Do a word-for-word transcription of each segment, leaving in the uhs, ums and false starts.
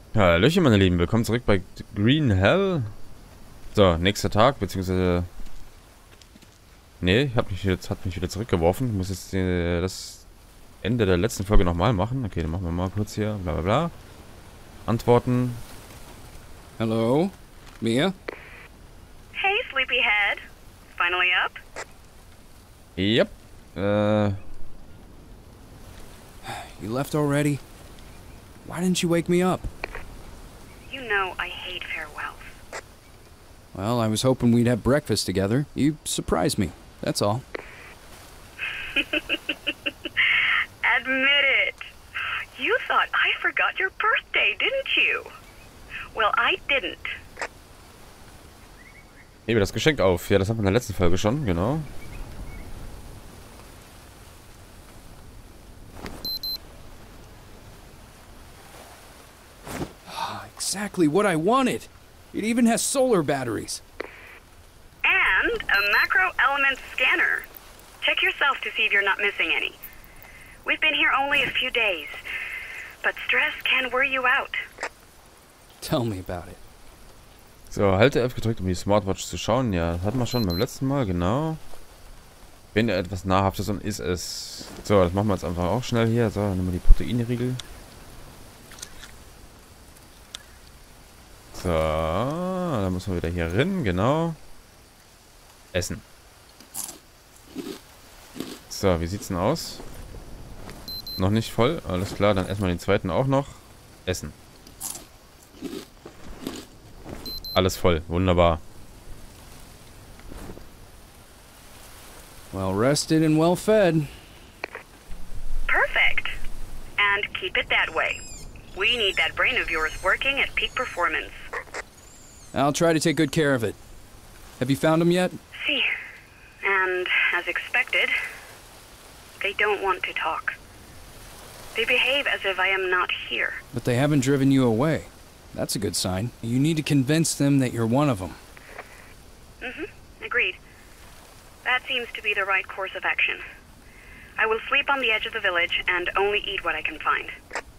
Hallöchen, meine Lieben, willkommen zurück bei Green Hell. So, nächster Tag, beziehungsweise... Ne, hat mich jetzt hat mich wieder zurückgeworfen. Ich muss jetzt äh, das Ende der letzten Folge nochmal machen. Okay, dann machen wir mal kurz hier, bla bla bla. Antworten. Hello? Mia? Hey, sleepyhead. Finally up? Yep. Äh... You left already? Why didn't you wake me up? You know I hate farewells. Well, I was hoping we'd have breakfast together. You surprised me, that's all. Admit it. You thought I forgot your birthday, didn't you? Well, I didn't. Hebe das Geschenk auf. Ja, das hatten wir in der letzten Folge schon, genau. Exactly what I wanted! It even has solar batteries. And a macro element scanner. Check yourself to see if you're not missing any. We've been here only a few days, but stress can wear you out. Tell me about it. So, halte F gedrückt, um die Smartwatch zu schauen. Ja, das hatten wir schon beim letzten Mal, genau. Wenn er etwas nahrhaftes und ist es. So, das machen wir jetzt einfach auch schnell hier. So, dann nehmen wir die Proteinriegel. So, dann müssen wir wieder hier rein, genau. Essen. So, wie sieht's denn aus? Noch nicht voll, alles klar, dann essen wir den zweiten auch noch. Essen. Alles voll, wunderbar. Well rested and well fed. Perfect. And keep it that way. We need that brain of yours working at peak performance. I'll try to take good care of it. Have you found them yet? See, and as expected, they don't want to talk. They behave as if I am not here. But they haven't driven you away. That's a good sign. You need to convince them that you're one of them. Mm-hmm, agreed. That seems to be the right course of action. I will sleep on the edge of the village and only eat what I can find.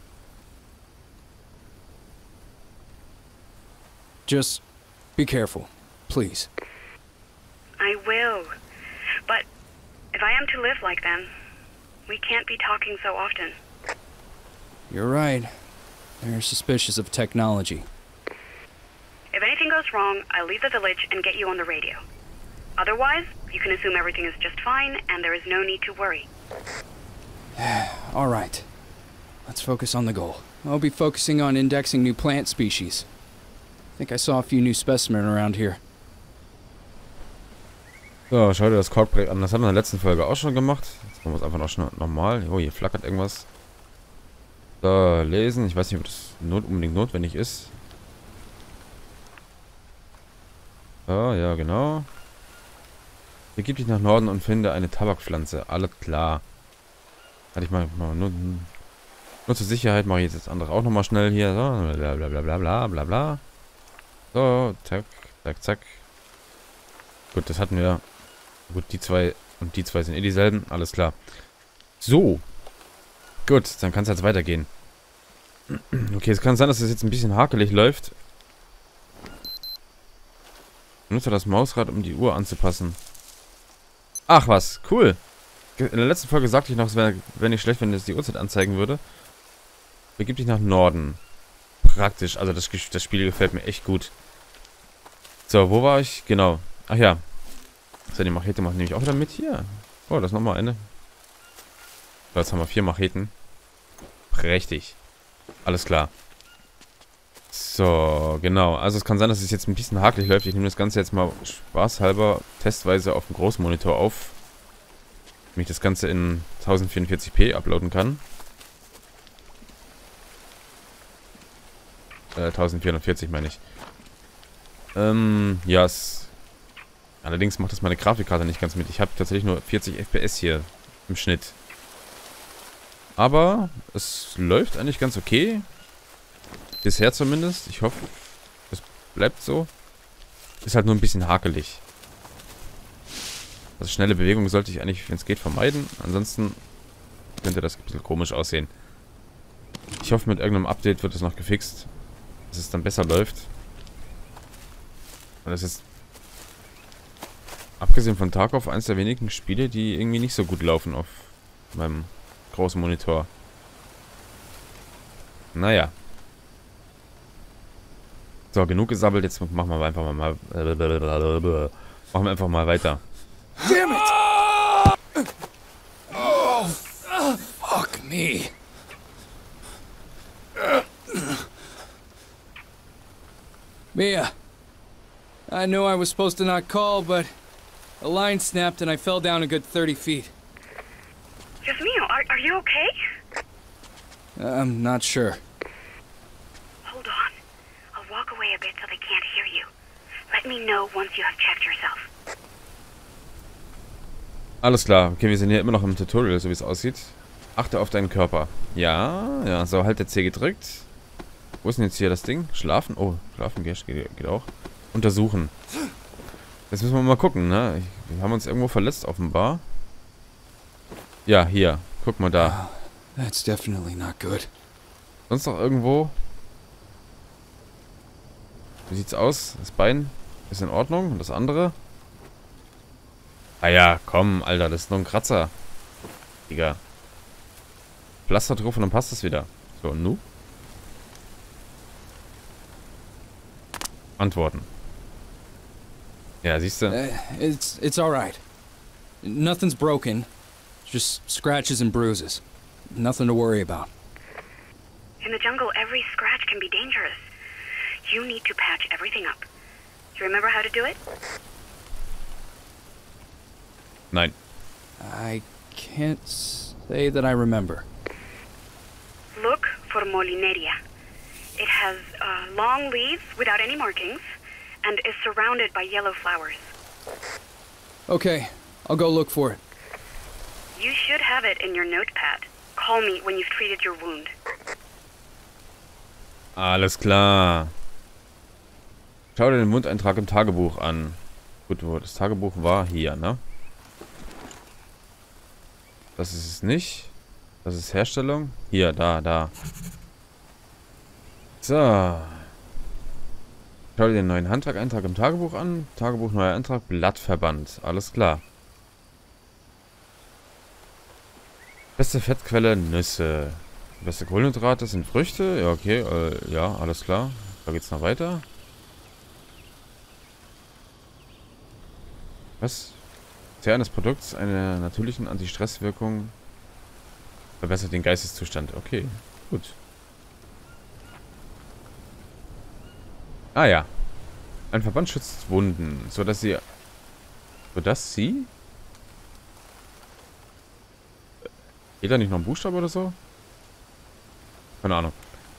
Just be careful, please. I will. But if I am to live like them, we can't be talking so often. You're right. They're suspicious of technology. If anything goes wrong, I'll leave the village and get you on the radio. Otherwise, you can assume everything is just fine and there is no need to worry. All right. Let's focus on the goal. I'll be focusing on indexing new plant species. I think I saw a few new specimens around here. So, schau dir das Codebreak an. Das haben wir in der letzten Folge auch schon gemacht. Jetzt machen wir es einfach noch schnell nochmal. Oh, hier flackert irgendwas. So, lesen. Ich weiß nicht, ob das not unbedingt notwendig ist. So, ja, genau. Begib dich nach Norden und finde eine Tabakpflanze. Alles klar. Hatte ich mal, mal nur, nur zur Sicherheit mache ich jetzt das andere auch nochmal schnell hier. So, bla bla bla bla bla bla bla. So, zack, zack, zack. Gut, das hatten wir. Gut, die zwei und die zwei sind eh dieselben. Alles klar. So. Gut, dann kann es jetzt weitergehen. Okay, es kann sein, dass es jetzt ein bisschen hakelig läuft. Nutze das Mausrad, um die Uhr anzupassen. Ach was, cool. In der letzten Folge sagte ich noch, es wäre wär nicht schlecht, wenn es die Uhrzeit anzeigen würde. Begib dich nach Norden. Praktisch, also das, das Spiel gefällt mir echt gut. So, wo war ich? Genau. Ach ja. So, die Machete macht nämlich auch wieder mit hier. Oh, das ist nochmal eine. So, jetzt haben wir vier Macheten. Prächtig. Alles klar. So, genau. Also es kann sein, dass es jetzt ein bisschen hakelig läuft. Ich nehme das Ganze jetzt mal spaßhalber testweise auf dem Großmonitor auf. Damit ich das Ganze in tausendvierundvierzig p uploaden kann. Äh, tausendvierhundertvierzig meine ich. Ähm, ja, es... Allerdings macht das meine Grafikkarte nicht ganz mit. Ich habe tatsächlich nur vierzig F P S hier im Schnitt. Aber es läuft eigentlich ganz okay. Bisher zumindest. Ich hoffe, es bleibt so. Ist halt nur ein bisschen hakelig. Also schnelle Bewegung sollte ich eigentlich, wenn es geht, vermeiden. Ansonsten könnte das ein bisschen komisch aussehen. Ich hoffe, mit irgendeinem Update wird es noch gefixt. dass es dann besser läuft. Und das ist, abgesehen von Tarkov, eines der wenigen Spiele, die irgendwie nicht so gut laufen auf meinem großen Monitor. Naja. So, genug gesabbelt, jetzt machen wir einfach mal, mal machen wir einfach mal weiter. Damn it! Oh, fuck me. Mia, I knew I was supposed to not call, but a line snapped and I fell down a good thirty feet. Just Mio, are, are you okay? I'm not sure. Hold on. I'll walk away a bit so they can't hear you. Let me know once you have checked yourself. Alles klar. Okay, wir sind hier immer noch im Tutorial, so wie es aussieht. Achte auf deinen Körper. Ja, ja, so, halt der C gedrückt. Wo ist denn jetzt hier das Ding? Schlafen? Oh, schlafen geht, geht auch. Untersuchen. Jetzt müssen wir mal gucken, ne? Wir haben uns irgendwo verletzt, offenbar. Ja, hier. Guck mal da. That's definitely not good. Sonst noch irgendwo? Wie sieht's aus? Das Bein ist in Ordnung. Und das andere? Ah ja, komm, Alter, das ist nur ein Kratzer. Digga. Pflaster drauf und dann passt das wieder. So, nu? Antworten. Ja, siehst du? Uh, it's it's all right. Nothing's broken. Just scratches and bruises. Nothing to worry about. In the jungle, every scratch can be dangerous. You need to patch everything up. Do you remember how to do it? Nein. I can't say that I remember. Look for Molineria. It has uh, long leaves without any markings and is surrounded by yellow flowers. Okay, I'll go look for it. You should have it in your notepad. Call me when you've treated your wound. Alles klar. Schau dir den Wundeintrag im Tagebuch an. Gut, wo das Tagebuch war, hier, ne? Das ist es nicht. Das ist Herstellung. Hier, da, da. So. Schau dir den neuen Handwerkeintrag im Tagebuch an. Tagebuch, neuer Eintrag, Blattverband. Alles klar. Beste Fettquelle, Nüsse. Beste Kohlenhydrate sind Früchte. Ja, okay. Äh, ja, alles klar. Da geht's noch weiter. Was? Zehr eines Produkts einer natürlichen Anti-Stress-Wirkung verbessert den Geisteszustand. Okay, gut. Ah ja. Ein Verband schützt Wunden, sodass sie... Sodass sie... Geht da nicht noch ein Buchstabe oder so? Keine Ahnung.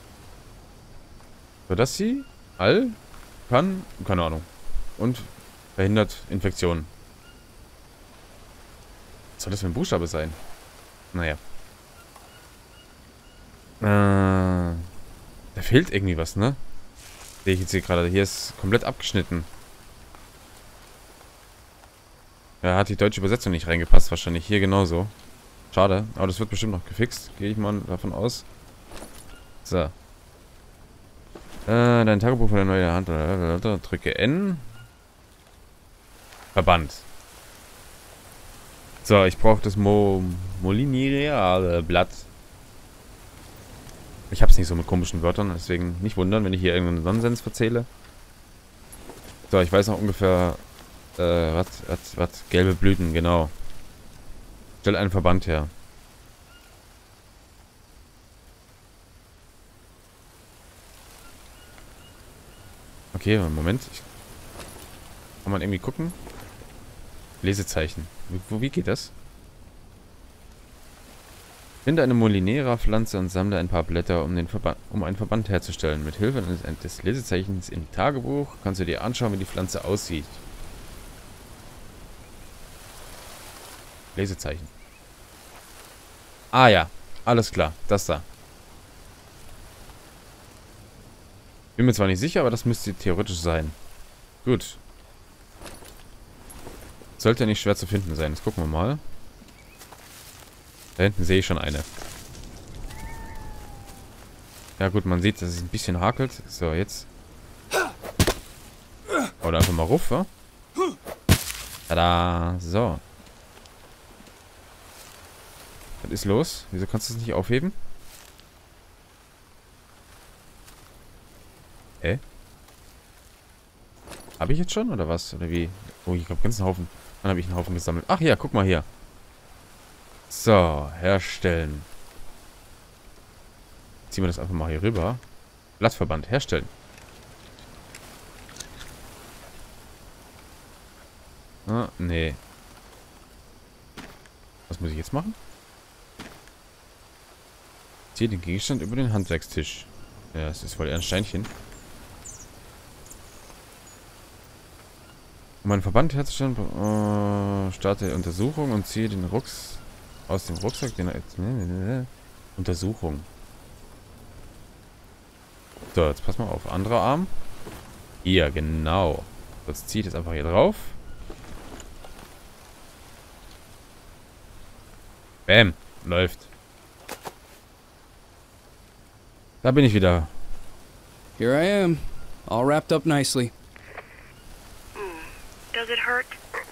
Sodass sie... All... Kann... Keine Ahnung. Und verhindert Infektionen. Was soll das für ein Buchstabe sein? Naja. Äh, da fehlt irgendwie was, ne? Sehe ich jetzt hier gerade. Hier ist komplett abgeschnitten. Ja, hat die deutsche Übersetzung nicht reingepasst. Wahrscheinlich hier genauso. Schade. Aber das wird bestimmt noch gefixt. Gehe ich mal davon aus. So. Äh, dein Tagebuch von der neuen Hand. Drücke N. Verband. So, ich brauche das Mo Molineria-Blatt. Ich hab's nicht so mit komischen Wörtern, deswegen nicht wundern, wenn ich hier irgendeinen Nonsens erzähle. So, ich weiß noch ungefähr, äh, was, was, was, gelbe Blüten, genau. Stell einen Verband her. Okay, Moment. Ich, kann man irgendwie gucken? Lesezeichen. Wie, wie geht das? Finde eine Molinera-Pflanze und sammle ein paar Blätter, um, den Verband, um einen Verband herzustellen. Mit Hilfe des Lesezeichens im Tagebuch kannst du dir anschauen, wie die Pflanze aussieht. Lesezeichen. Ah ja, alles klar. Das da. Bin mir zwar nicht sicher, aber das müsste theoretisch sein. Gut. Sollte ja nicht schwer zu finden sein. Jetzt gucken wir mal. Da hinten sehe ich schon eine. Ja gut, man sieht, dass es ein bisschen hakelt. So, jetzt. Oder einfach mal ruf, wa? Tada! So. Was ist los? Wieso kannst du es nicht aufheben? Hä? Habe ich jetzt schon, oder was? Oder wie? Oh, ich glaube, ganz einen Haufen. Dann habe ich einen Haufen gesammelt. Ach ja, guck mal hier. So, herstellen. Ziehen wir das einfach mal hier rüber. Blattverband, herstellen. Ah, nee. Was muss ich jetzt machen? Ziehe den Gegenstand über den Handwerkstisch. Ja, es ist voll eher ein Steinchen. Um einen Verband herzustellen, äh, starte die Untersuchung und ziehe den Rucks aus dem Rucksack. Den, äh, Untersuchung. So, jetzt pass mal auf. Anderer Arm. Hier, genau. Jetzt ziehe ich das einfach hier drauf. Bäm. Läuft. Da bin ich wieder. Here I am, all wrapped up nicely. Does it hurt?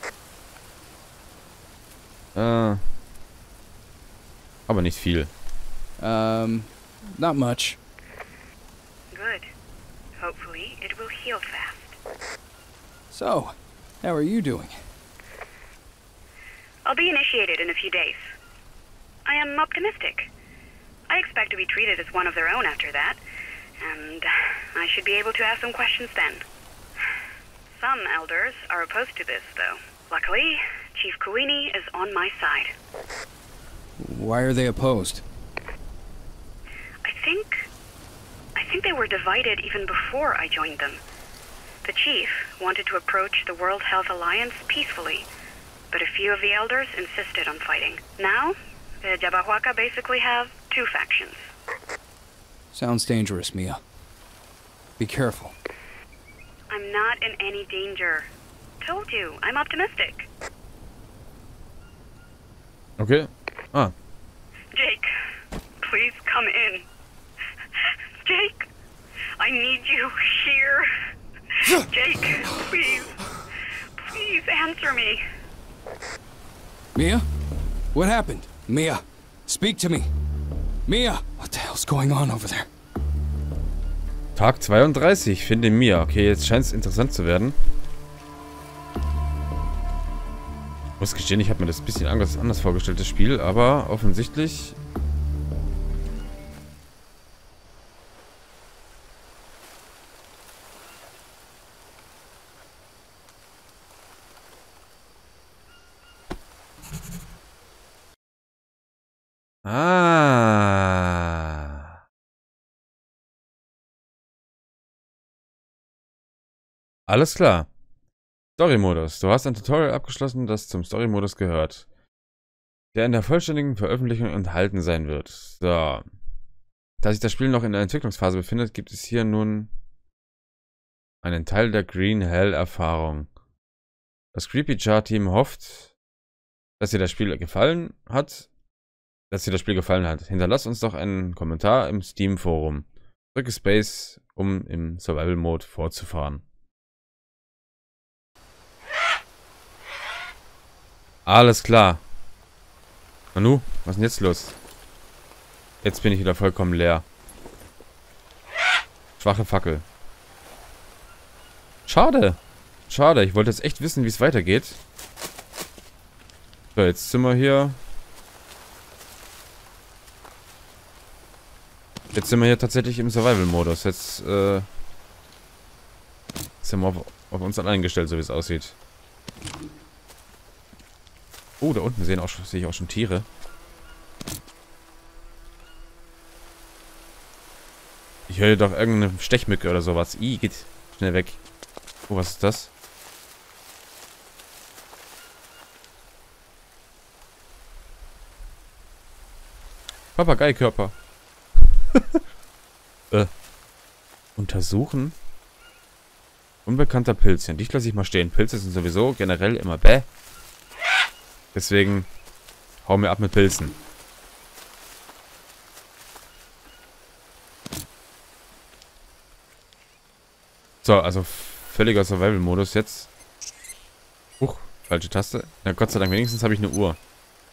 Äh. Aber nicht viel. Um, not much. Good. Hopefully, it will heal fast. So, how are you doing? I'll be initiated in a few days. I am optimistic. I expect to be treated as one of their own after that, and I should be able to ask some questions then. Some elders are opposed to this, though. Luckily, Chief Kuini is on my side. Why are they opposed? I think... I think they were divided even before I joined them. The chief wanted to approach the World Health Alliance peacefully, but a few of the elders insisted on fighting. Now, the Jabahuaca basically have two factions. Sounds dangerous, Mia. Be careful. I'm not in any danger. Told you, I'm optimistic. Okay. Ah. Jake, please come in. Jake, I need you here. Jake, please. Please answer me. Mia? What happened? Mia, speak to me. Mia, what the hell's going on over there? Tag zweiunddreißig, finde Mia. Okay, jetzt scheint es interessant zu werden. Ich muss gestehen, ich habe mir das ein bisschen anders, anders vorgestellt, das Spiel, aber offensichtlich... Ah. Alles klar. Story-Modus. Du hast ein Tutorial abgeschlossen, das zum Story-Modus gehört. Der in der vollständigen Veröffentlichung enthalten sein wird. So. Da sich das Spiel noch in der Entwicklungsphase befindet, gibt es hier nun einen Teil der Green Hell-Erfahrung. Das Creepy-Jar-Team hofft, dass dir das Spiel gefallen hat. Dass dir das Spiel gefallen hat. Hinterlass uns doch einen Kommentar im Steam-Forum. Drücke Space, um im Survival-Mode fortzufahren. Alles klar. Nanu, was ist denn jetzt los? Jetzt bin ich wieder vollkommen leer. Schwache Fackel. Schade. Schade, ich wollte jetzt echt wissen, wie es weitergeht. So, jetzt sind wir hier. Jetzt sind wir hier tatsächlich im Survival-Modus. Jetzt, äh... sind wir auf, auf uns allein gestellt, so wie es aussieht. Oh, da unten sehen auch, sehe ich auch schon Tiere. Ich höre doch irgendeine Stechmücke oder sowas. Ih, geht schnell weg. Oh, was ist das? Papageikörper. äh. Untersuchen. Unbekannter Pilzchen. Dich lasse ich mal stehen. Pilze sind sowieso generell immer bäh. Deswegen hau mir ab mit Pilzen. So, also völliger Survival-Modus jetzt. Huch, falsche Taste. Na Gott sei Dank, wenigstens habe ich eine Uhr.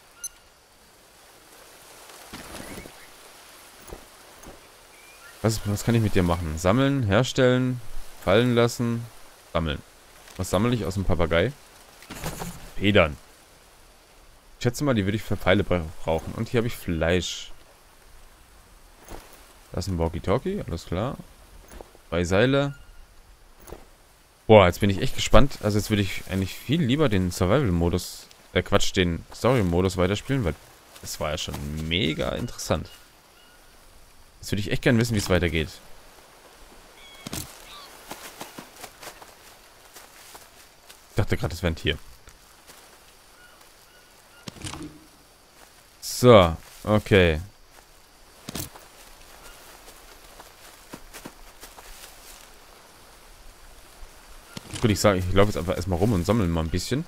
Was, was kann ich mit dir machen? Sammeln, herstellen, fallen lassen, sammeln. Was sammle ich aus dem Papagei? Federn. Ich schätze mal, die würde ich für Pfeile brauchen. Und hier habe ich Fleisch. Das ist ein Walkie-Talkie, alles klar. Zwei Seile. Boah, jetzt bin ich echt gespannt. Also jetzt würde ich eigentlich viel lieber den Survival-Modus, äh Quatsch, den Story-Modus weiterspielen, weil das war ja schon mega interessant. Jetzt würde ich echt gerne wissen, wie es weitergeht. Ich dachte gerade, das wäre ein Tier. So, okay. Gut, ich sage, ich laufe jetzt einfach erstmal rum und sammle mal ein bisschen.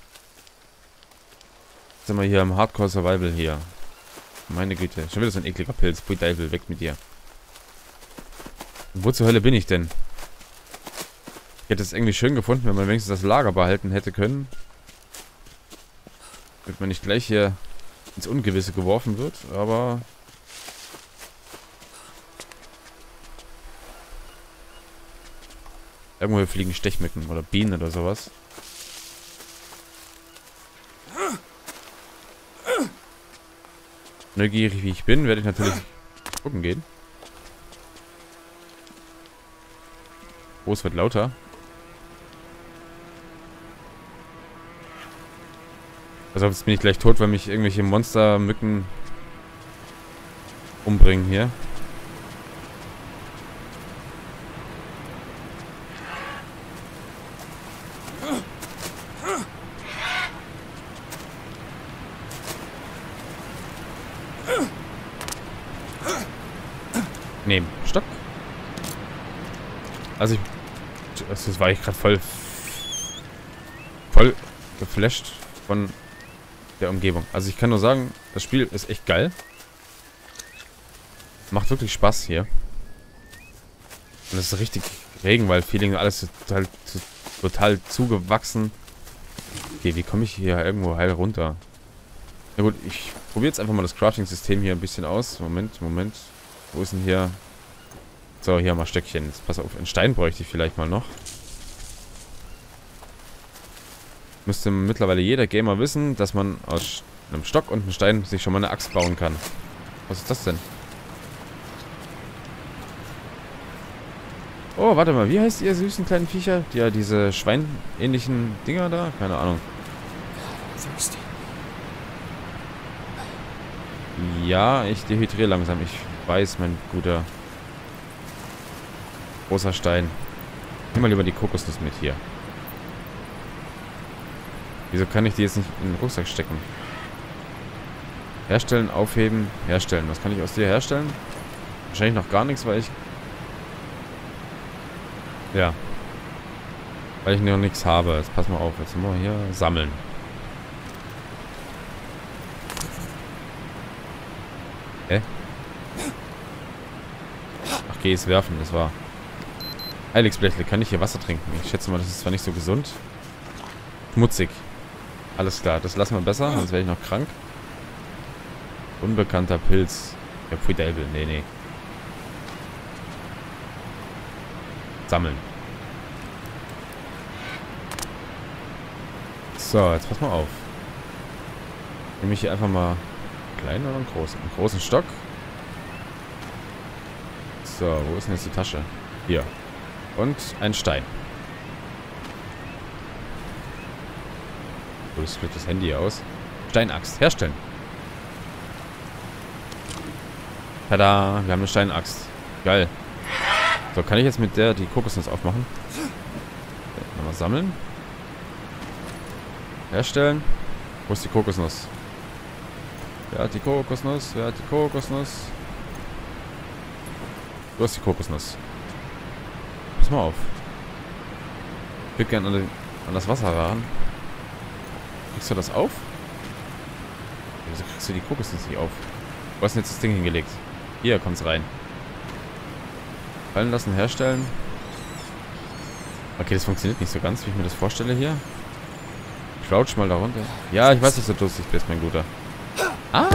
Jetzt sind wir hier im Hardcore Survival hier. Meine Güte, schon wieder so ein ekliger Pilz. Pui Teufel, weg mit dir. Und wo zur Hölle bin ich denn? Ich hätte es irgendwie schön gefunden, wenn man wenigstens das Lager behalten hätte können. Damit man nicht gleich hier ins Ungewisse geworfen wird, aber... Irgendwo fliegen Stechmücken oder Bienen oder sowas. Neugierig wie ich bin, werde ich natürlich gucken gehen. Oh, es wird lauter. Also jetzt bin ich gleich tot, weil mich irgendwelche Monstermücken umbringen hier. Nehmen. Stopp. Also ich... Das war ich gerade voll... Voll geflasht von der Umgebung. Also ich kann nur sagen, das Spiel ist echt geil. Macht wirklich Spaß hier. Und es ist richtig Regenwald-Feeling. Alles total, total zugewachsen. Okay, wie komme ich hier irgendwo heil runter? Na gut, ich probiere jetzt einfach mal das Crafting-System hier ein bisschen aus. Moment, Moment. Wo ist denn hier... So, hier mal Stöckchen. Jetzt pass auf, einen Stein bräuchte ich vielleicht mal noch. Müsste mittlerweile jeder Gamer wissen, dass man aus einem Stock und einem Stein sich schon mal eine Axt bauen kann. Was ist das denn? Oh, warte mal. Wie heißt ihr süßen kleinen Viecher? Ja, diese schweinähnlichen Dinger da? Keine Ahnung. Ja, ich dehydriere langsam. Ich weiß, mein guter großer Stein. Nimm mal lieber die Kokosnuss mit hier. Wieso kann ich die jetzt nicht in den Rucksack stecken? Herstellen, aufheben, herstellen. Was kann ich aus dir herstellen? Wahrscheinlich noch gar nichts, weil ich... Ja. Weil ich noch nichts habe. Jetzt pass mal auf. Jetzt müssen wir hier sammeln. Hä? Ach, geh es werfen. Das war... Heiligsblechle, kann ich hier Wasser trinken? Ich schätze mal, das ist zwar nicht so gesund. Schmutzig. Alles klar, das lassen wir besser, sonst werde ich noch krank. Unbekannter Pilz. Ja, pfui Teufel, nee, nee. Sammeln. So, jetzt pass mal auf. Nehme ich hier einfach mal einen kleinen oder einen großen? Einen großen Stock. So, wo ist denn jetzt die Tasche? Hier. Und ein Stein. Oh, das fliegt das Handy aus. Steinaxt. Herstellen. Tada, wir haben eine Steinaxt. Geil. So, kann ich jetzt mit der die Kokosnuss aufmachen? Okay, nochmal sammeln. Herstellen. Wo ist die Kokosnuss? Wer hat die Kokosnuss? Wer hat die Kokosnuss? Du hast die Kokosnuss. Pass mal auf. Ich würde gerne an, an das Wasser ran. Kriegst du das auf? Wieso kriegst du die Kokosnuss nicht auf? Wo hast du denn jetzt das Ding hingelegt? Hier kommt's rein. Fallen lassen, herstellen. Okay, das funktioniert nicht so ganz, wie ich mir das vorstelle hier. Crouch mal da runter. Ja, ich weiß, dass du durstig bist, mein Guter. Ah!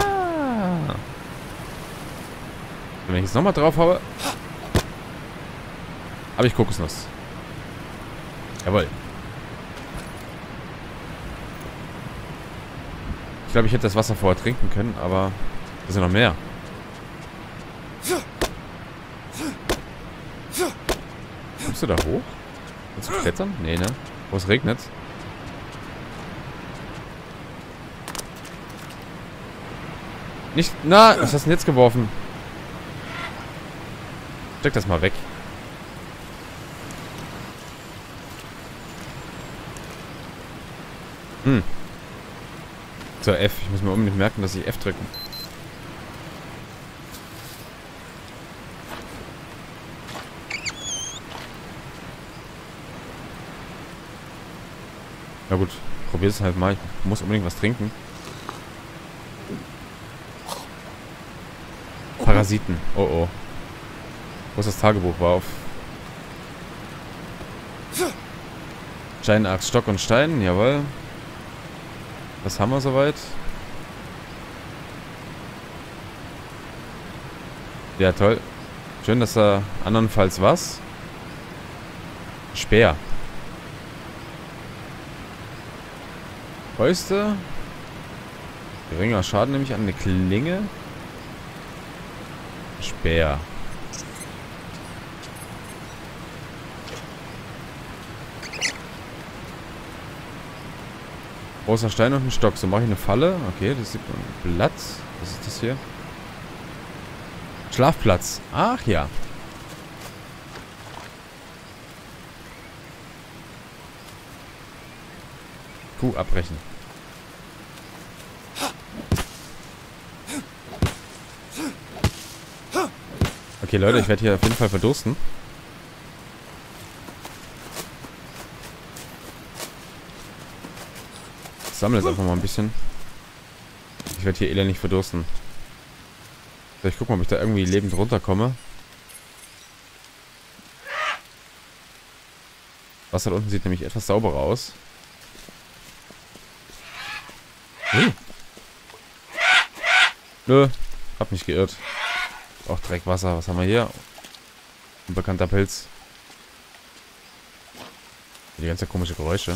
Wenn ich jetzt nochmal drauf haue, habe ich Kokosnuss. Jawohl. Ich glaube, ich hätte das Wasser vorher trinken können, aber da ist ja noch mehr. Kommst du da hoch? Willst du klettern? Nee, ne? Wo es regnet. Nicht. Na, was hast du denn jetzt geworfen? Steck das mal weg. Hm. So, F. Ich muss mir unbedingt merken, dass ich F drücke. Na gut, probier es halt mal. Ich muss unbedingt was trinken. Parasiten. Oh oh. Wo ist das Tagebuch? War auf Stein, Axt, Stock und Stein. Jawohl. Was haben wir soweit? Ja, toll. Schön, dass da andernfalls was. Speer. Fäuste. Geringer Schaden nehme ich an. Eine Klinge. Speer. Großer Stein und ein Stock. So mache ich eine Falle. Okay, das sieht man. Blatt. Was ist das hier? Schlafplatz. Ach ja. Kuh abbrechen. Okay, Leute, ich werde hier auf jeden Fall verdursten. Ich sammle jetzt einfach mal ein bisschen. Ich werde hier elendig verdursten. So, ich gucke mal, ob ich da irgendwie lebend runterkomme. Wasser da unten sieht nämlich etwas sauberer aus. Hm. Nö, hab mich geirrt. Auch Dreckwasser. Was haben wir hier? Unbekannter Pilz. Die ganze komische Geräusche.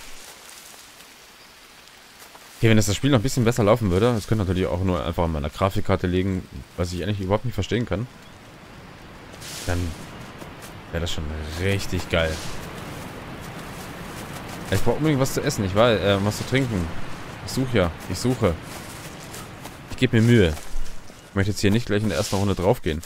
Okay, wenn das, das Spiel noch ein bisschen besser laufen würde, das könnte natürlich auch nur einfach an meiner Grafikkarte liegen, was ich eigentlich überhaupt nicht verstehen kann. Dann wäre das schon richtig geil. Ich brauche unbedingt was zu essen, ich weiß, äh, was zu trinken. Ich suche ja, ich suche. Ich gebe mir Mühe. Ich möchte jetzt hier nicht gleich in der ersten Runde draufgehen.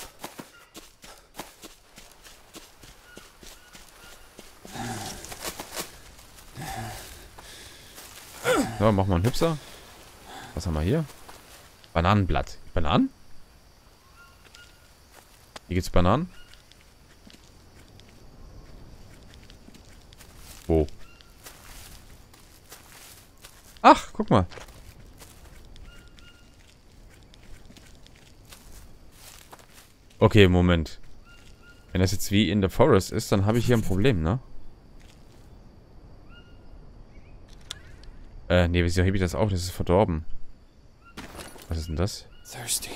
So, machen wir einen Hüpser. Was haben wir hier? Bananenblatt. Bananen? Hier gibt's Bananen. Wo? Ach, guck mal. Okay, Moment. Wenn das jetzt wie in the Forest ist, dann habe ich hier ein Problem, ne? Äh, nee, wieso hebe ich das auf? Das ist verdorben. Was ist denn das? Thirsty.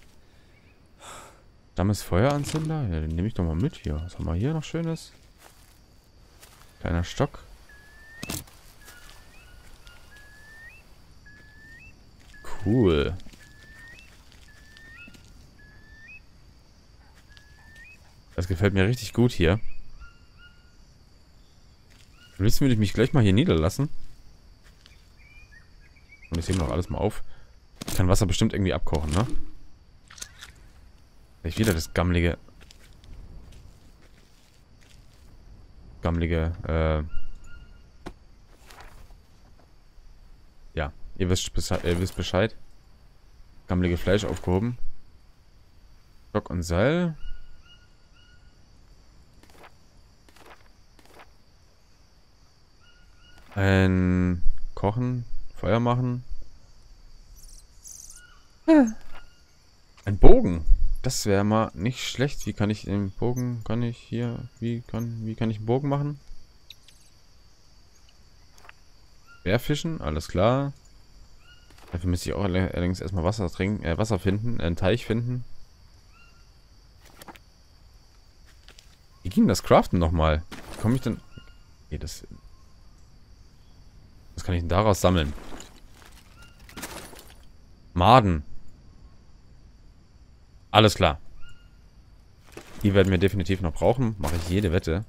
Damals Feueranzünder? Ja, den nehme ich doch mal mit hier. Was haben wir hier noch Schönes? Kleiner Stock. Cool. Das gefällt mir richtig gut hier. Willst du mich gleich mal hier niederlassen? Und ich hebe noch alles mal auf. Ich kann Wasser bestimmt irgendwie abkochen, ne? Vielleicht wieder das gammelige... Gammelige, äh... Ja, ihr wisst, ihr wisst Bescheid. Gammelige Fleisch aufgehoben. Stock und Seil. Ein... Kochen. Feuer machen. Ein Bogen. Das wäre mal nicht schlecht. Wie kann ich den Bogen, kann ich hier, wie kann, wie kann ich einen Bogen machen? Bärfischen, alles klar. Dafür müsste ich auch allerdings erstmal Wasser trinken, äh, Wasser finden, äh, einen Teich finden. Wie ging das Craften nochmal? Wie komme ich denn... Okay, das... Was kann ich denn daraus sammeln? Maden. Alles klar. Die werden wir definitiv noch brauchen. Mache ich jede Wette.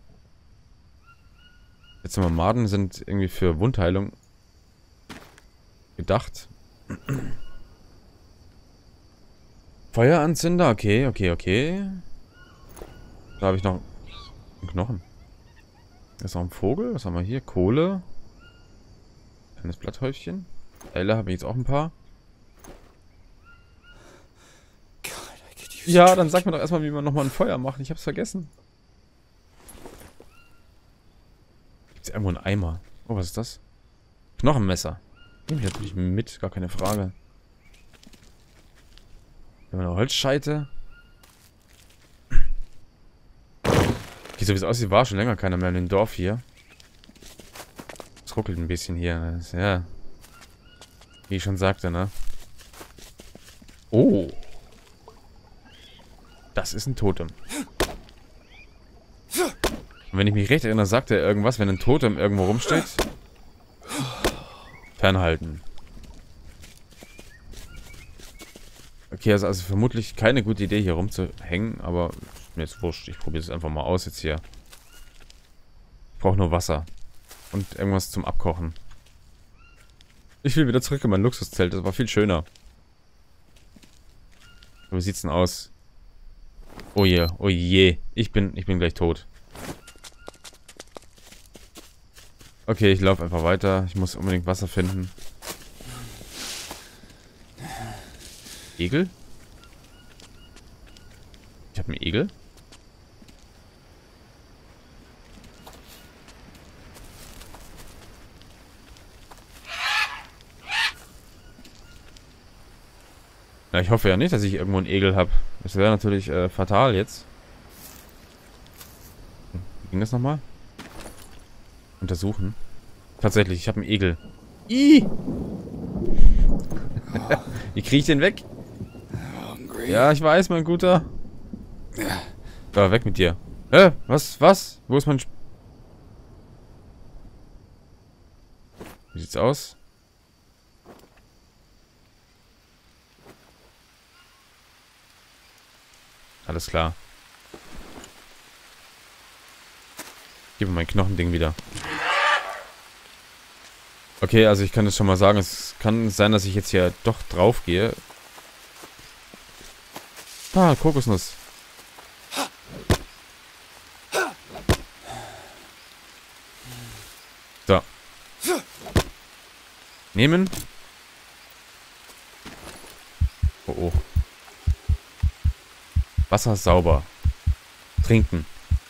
Jetzt mal, Maden sind irgendwie für Wundheilung gedacht. Feueranzünder, okay, okay, okay. Da habe ich noch einen Knochen. Da ist noch ein Vogel. Was haben wir hier? Kohle. Kleines Blatthäufchen. Eile habe ich jetzt auch ein paar. Ja, dann sag mir doch erstmal, wie man nochmal ein Feuer macht. Ich hab's vergessen. Gibt's irgendwo einen Eimer? Oh, was ist das? Knochenmesser. Nehme ich natürlich mit, gar keine Frage. Wir haben eine Holzscheite. Okay, so wie es aussieht, war schon länger keiner mehr in dem Dorf hier. Es ruckelt ein bisschen hier. Das ist, ja. Wie ich schon sagte, ne? Oh. Das ist ein Totem. Und wenn ich mich recht erinnere, sagt er irgendwas, wenn ein Totem irgendwo rumsteht. Fernhalten. Okay, also, also vermutlich keine gute Idee, hier rumzuhängen, aber mir ist wurscht. Ich probiere es einfach mal aus jetzt hier. Ich brauche nur Wasser. Und irgendwas zum Abkochen. Ich will wieder zurück in mein Luxuszelt. Das war viel schöner. Wie sieht's denn aus? Oh je, oh je. Ich bin, ich bin gleich tot. Okay, ich laufe einfach weiter. Ich muss unbedingt Wasser finden. Egel? Ich habe einen Egel? Na, ich hoffe ja nicht, dass ich irgendwo einen Egel habe. Das wäre natürlich äh, fatal jetzt. Wie ging das nochmal? Untersuchen. Tatsächlich, ich habe einen Egel. Ih! Wie kriege ich den weg? Ja, ich weiß, mein Guter. Da, weg mit dir. Hä? Was? Was? Wo ist mein... Sp Wie sieht's aus? Alles klar. Ich gebe mein Knochending wieder. Okay, also ich kann es schon mal sagen, es kann sein, dass ich jetzt hier doch drauf gehe. Ah, Kokosnuss. So. Nehmen. Oh, oh. Wasser sauber. Trinken.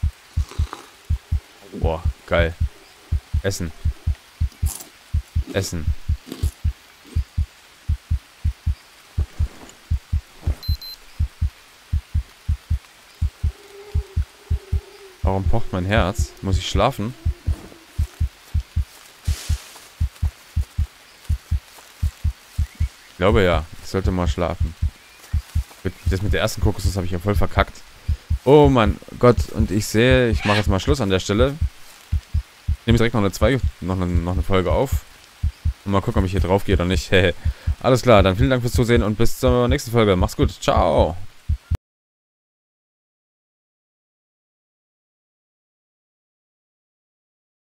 Boah, geil. Essen. Essen. Warum pocht mein Herz? Muss ich schlafen? Ich glaube ja. Ich sollte mal schlafen. Das mit der ersten Kokosnuss habe ich ja voll verkackt. Oh mein Gott. Und ich sehe, ich mache jetzt mal Schluss an der Stelle. Ich nehme direkt noch eine, zwei, noch eine, noch eine Folge auf. Und mal gucken, ob ich hier drauf gehe oder nicht. Alles klar, dann vielen Dank fürs Zusehen und bis zur nächsten Folge. Mach's gut. Ciao.